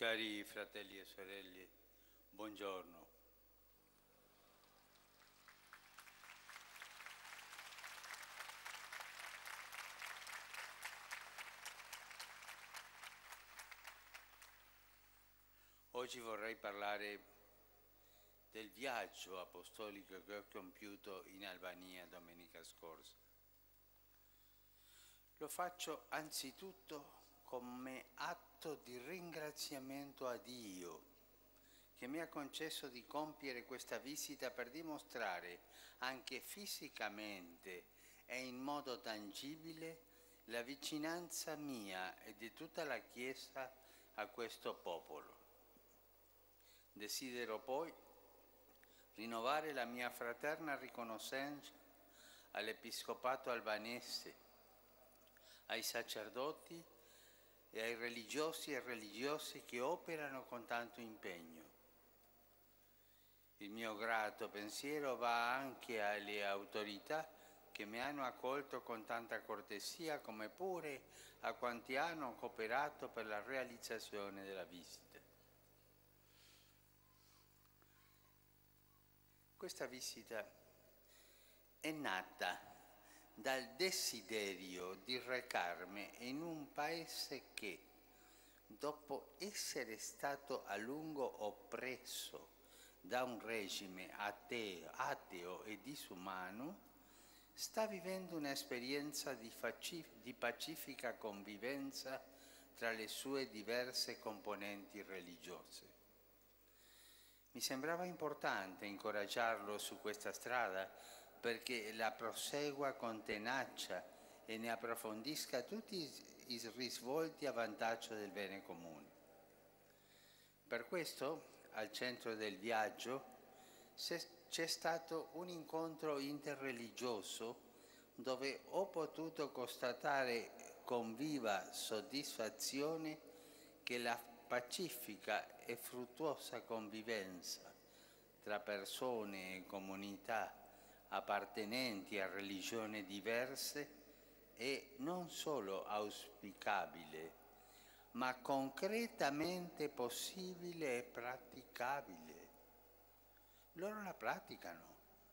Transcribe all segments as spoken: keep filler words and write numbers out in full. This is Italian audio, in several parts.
Cari fratelli e sorelle, buongiorno. Oggi vorrei parlare del viaggio apostolico che ho compiuto in Albania domenica scorsa. Lo faccio anzitutto come atto di ringraziamento a Dio che mi ha concesso di compiere questa visita per dimostrare anche fisicamente e in modo tangibile la vicinanza mia e di tutta la Chiesa a questo popolo. Desidero poi rinnovare la mia fraterna riconoscenza all'Episcopato albanese, ai sacerdoti e ai religiosi e religiose che operano con tanto impegno. Il mio grato pensiero va anche alle autorità che mi hanno accolto con tanta cortesia, come pure a quanti hanno cooperato per la realizzazione della visita. Questa visita è nata dal desiderio di recarmi in un paese che, dopo essere stato a lungo oppresso da un regime ateo, ateo e disumano, sta vivendo un'esperienza di, di pacifica convivenza tra le sue diverse componenti religiose. Mi sembrava importante incoraggiarlo su questa strada perché la prosegua con tenacia e ne approfondisca tutti i risvolti a vantaggio del bene comune. Per questo, al centro del viaggio, c'è stato un incontro interreligioso dove ho potuto constatare con viva soddisfazione che la pacifica e fruttuosa convivenza tra persone e comunità appartenenti a religioni diverse è non solo auspicabile, ma concretamente possibile e praticabile. Loro la praticano.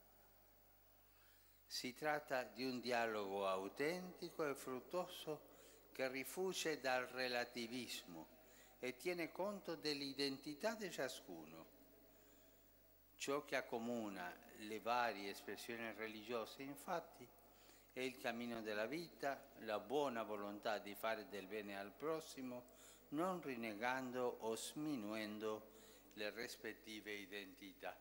Si tratta di un dialogo autentico e fruttuoso che rifugge dal relativismo e tiene conto dell'identità di ciascuno. Ciò che accomuna le varie espressioni religiose, infatti, è il cammino della vita, la buona volontà di fare del bene al prossimo, non rinnegando o sminuendo le rispettive identità.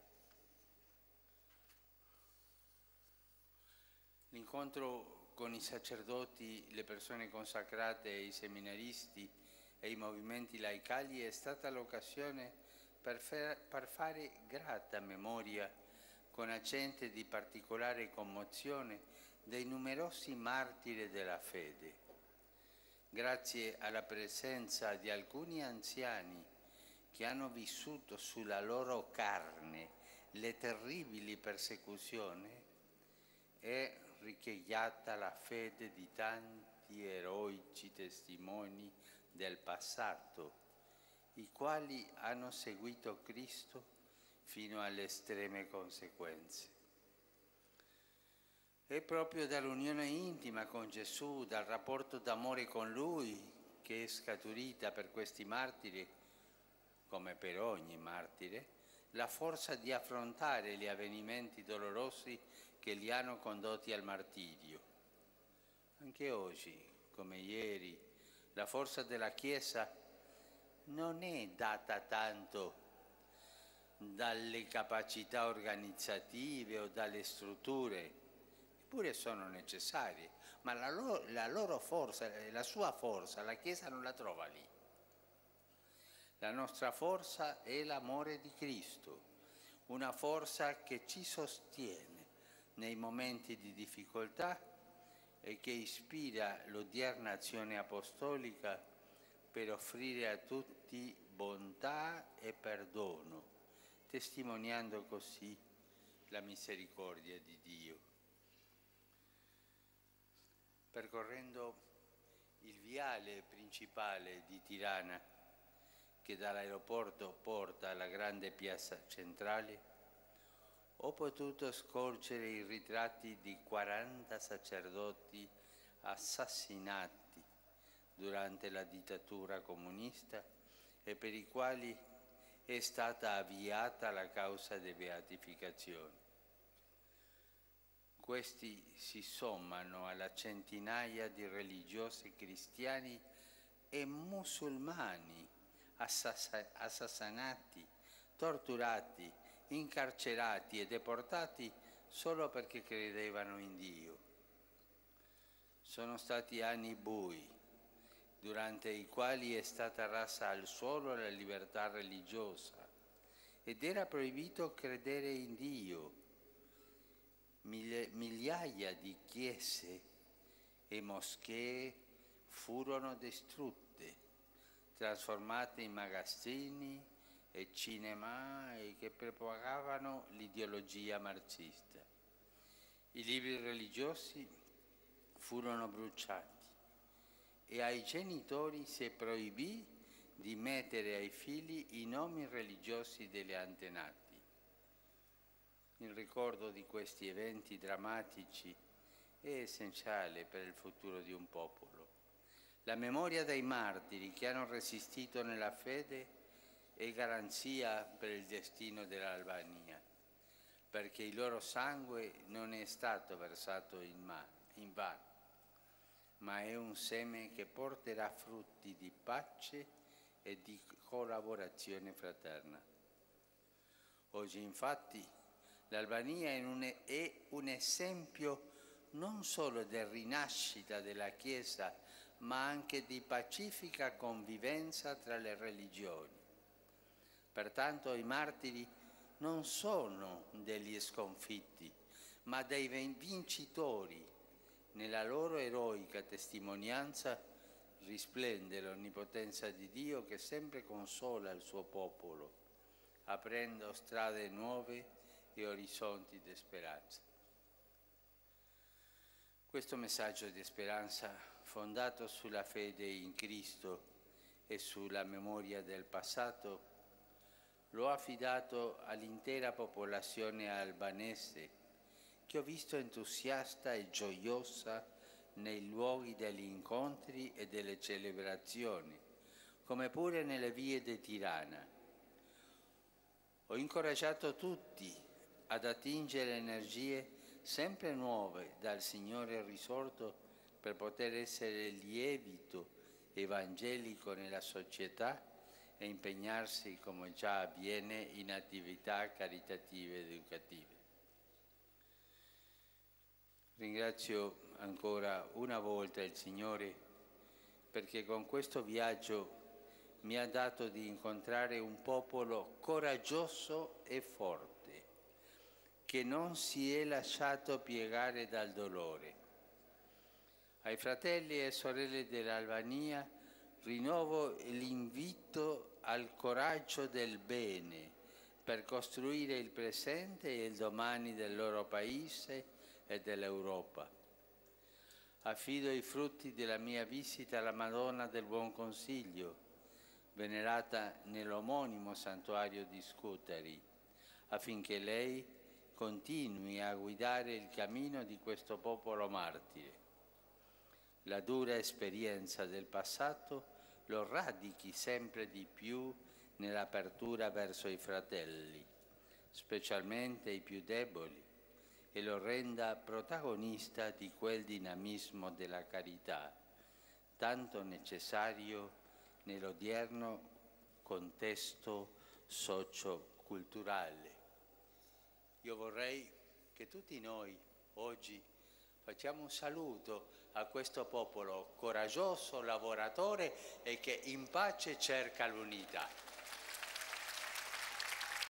L'incontro con i sacerdoti, le persone consacrate e i seminaristi e i movimenti laicali è stata l'occasione per, per fare grata memoria, con accenti di particolare commozione, dei numerosi martiri della fede. Grazie alla presenza di alcuni anziani che hanno vissuto sulla loro carne le terribili persecuzioni, è richigliata la fede di tanti eroici testimoni del passato, i quali hanno seguito Cristo fino alle estreme conseguenze. È proprio dall'unione intima con Gesù, dal rapporto d'amore con Lui, che è scaturita per questi martiri, come per ogni martire, la forza di affrontare gli avvenimenti dolorosi che li hanno condotti al martirio. Anche oggi, come ieri, la forza della Chiesa non è data tanto dalle capacità organizzative o dalle strutture, eppure sono necessarie, ma la loro, la loro forza, la sua forza, la Chiesa non la trova lì. La nostra forza è l'amore di Cristo, una forza che ci sostiene nei momenti di difficoltà e che ispira l'odierna azione apostolica per offrire a tutti bontà e perdono, testimoniando così la misericordia di Dio. Percorrendo il viale principale di Tirana, che dall'aeroporto porta alla grande piazza centrale, ho potuto scorgere i ritratti di quaranta sacerdoti assassinati durante la dittatura comunista e per i quali è stata avviata la causa di beatificazione. Questi si sommano alla centinaia di religiosi cristiani e musulmani assassinati, torturati, incarcerati e deportati solo perché credevano in Dio. Sono stati anni bui, durante i quali è stata rasa al suolo la libertà religiosa ed era proibito credere in Dio. Migliaia di chiese e moschee furono distrutte, trasformate in magazzini e cinema e che propagavano l'ideologia marxista. I libri religiosi furono bruciati e ai genitori si proibì di mettere ai figli i nomi religiosi degli antenati. Il ricordo di questi eventi drammatici è essenziale per il futuro di un popolo. La memoria dei martiri che hanno resistito nella fede è garanzia per il destino dell'Albania, perché il loro sangue non è stato versato in, in vano, ma è un seme che porterà frutti di pace e di collaborazione fraterna. Oggi, infatti, l'Albania è un, è un esempio non solo di rinascita della Chiesa, ma anche di pacifica convivenza tra le religioni. Pertanto i martiri non sono degli sconfitti, ma dei vincitori. Nella loro eroica testimonianza risplende l'onnipotenza di Dio che sempre consola il suo popolo, aprendo strade nuove e orizzonti di speranza. Questo messaggio di speranza, fondato sulla fede in Cristo e sulla memoria del passato, l'ho affidato all'intera popolazione albanese, che ho visto entusiasta e gioiosa nei luoghi degli incontri e delle celebrazioni, come pure nelle vie di Tirana. Ho incoraggiato tutti ad attingere energie sempre nuove dal Signore risorto per poter essere lievito evangelico nella società e impegnarsi, come già avviene, in attività caritative ed educative. Ringrazio ancora una volta il Signore perché con questo viaggio mi ha dato di incontrare un popolo coraggioso e forte, che non si è lasciato piegare dal dolore. Ai fratelli e sorelle dell'Albania rinnovo l'invito al coraggio del bene per costruire il presente e il domani del loro paese e dell'Europa. Affido i frutti della mia visita alla Madonna del Buon Consiglio, venerata nell'omonimo santuario di Scutari, affinché lei continui a guidare il cammino di questo popolo martire. La dura esperienza del passato lo radichi sempre di più nell'apertura verso i fratelli, specialmente i più deboli, e lo renda protagonista di quel dinamismo della carità, tanto necessario nell'odierno contesto socio-culturale. Io vorrei che tutti noi oggi facciamo un saluto a questo popolo coraggioso, lavoratore e che in pace cerca l'unità.